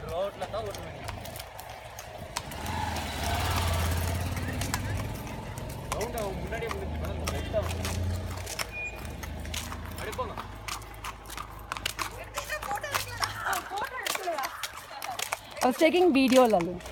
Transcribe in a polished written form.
ரோட்ல தான் ஓட்டுவேன். ரவுண்டா முன்னாடியே முடிச்சு லைட்டா அடிப்போங்க. I was taking video, Lalu.